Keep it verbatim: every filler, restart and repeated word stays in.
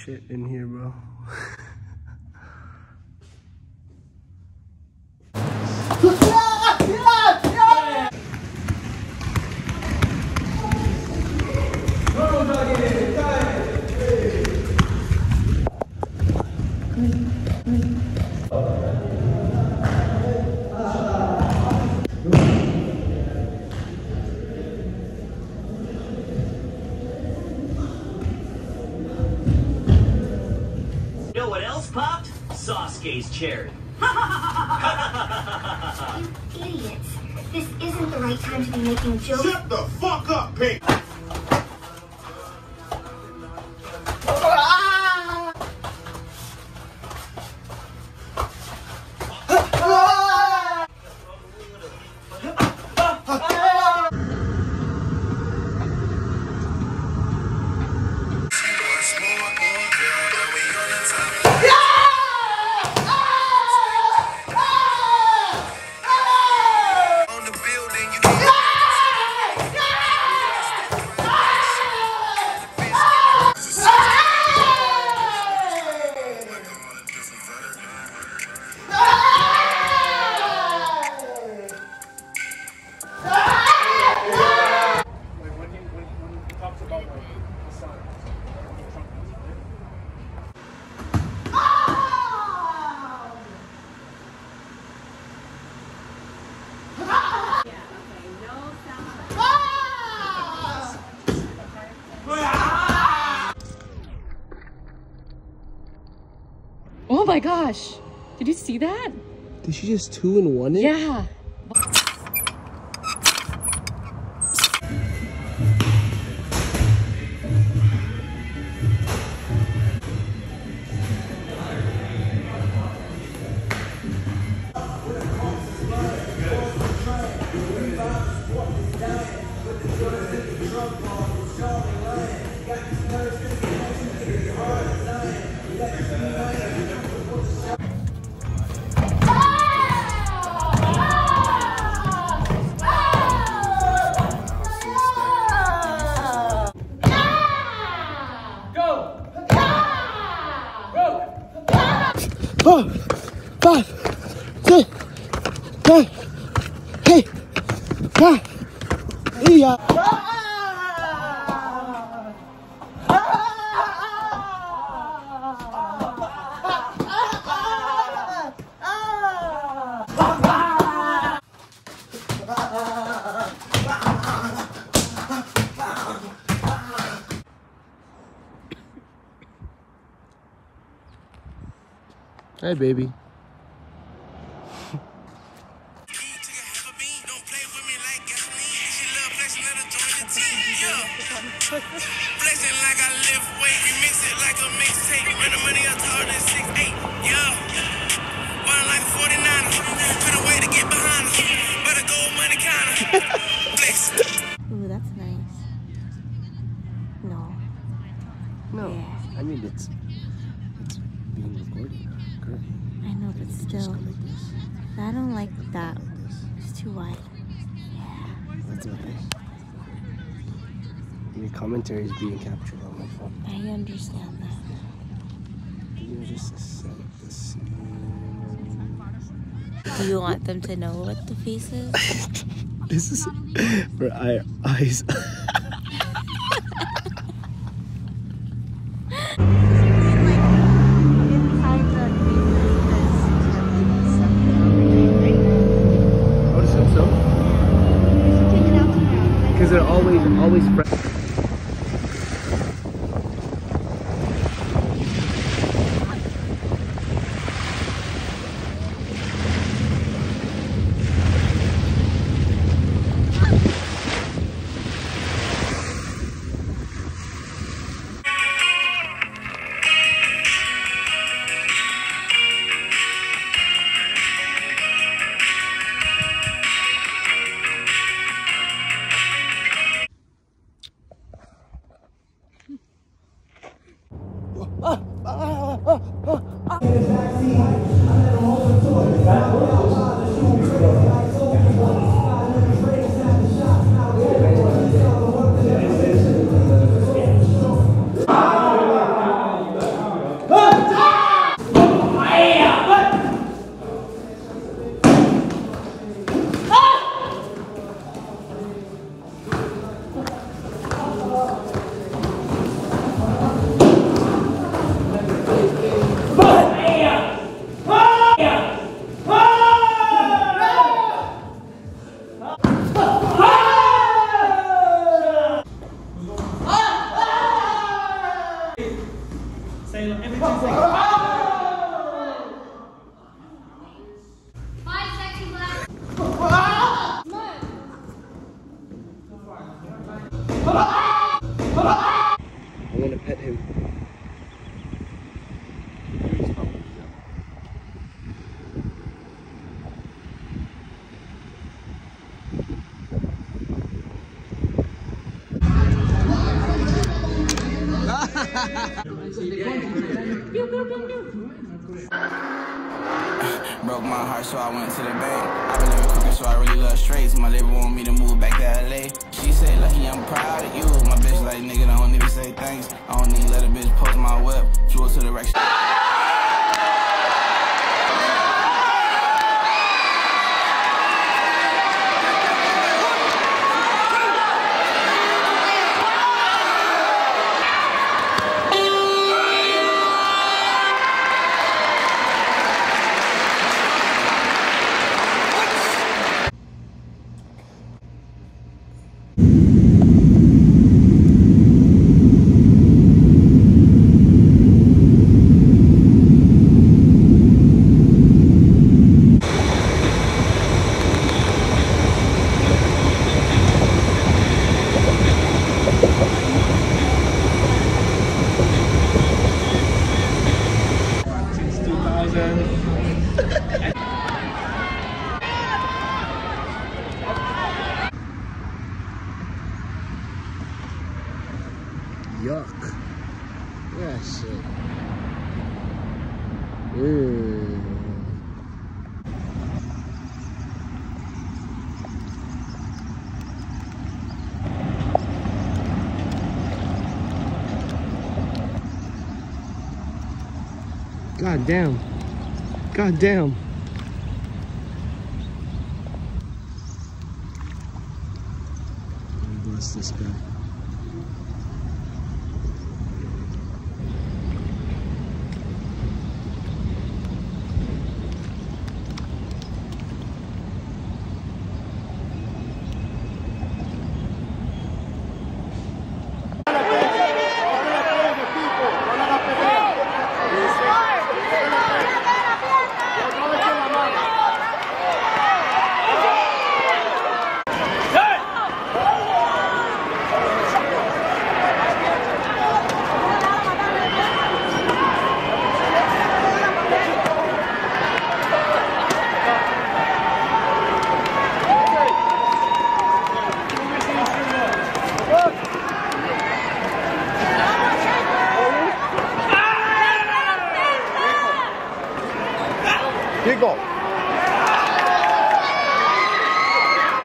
shit in here, bro. You know what else popped? Sasuke's cherry. You idiots. This isn't the right time to be making jokes. Shut the fuck up, Pink! Oh my gosh. Did you see that? Did she just two in one it? Yeah. Four, five, six, seven, eight, nine, yeah. Hey, baby. Flexing like I lift weight, remix it like a mixtape. Run the money up taller than six eight, yeah. Ballin' like a forty-niner, put a way to get behind us. Better go money counter. Flex. Ooh, that's nice. No. No, Yeah. I mean it's it's being recorded. Correct. I know, but Just still. go like this. I don't like that. Like this. It's too wide. Yeah. That's okay. Your commentary is being captured on my phone. I understand that. You know, just set the scene. Do you want them to know what the face is? This is for our eyes. I would assume so. Because they're always, always fresh. Five seconds left. I want to pet him. Broke my heart, so I went to the bank. I been living crooked, so I really love straights. My label want me to move back to L A. She said, Lucky, I'm proud of you. My bitch like, nigga, don't even say thanks. I don't even let a bitch post my whip. Flew to the wreck. Yuck. Yeah, shit. Mmm. God damn. God damn. Bless this guy.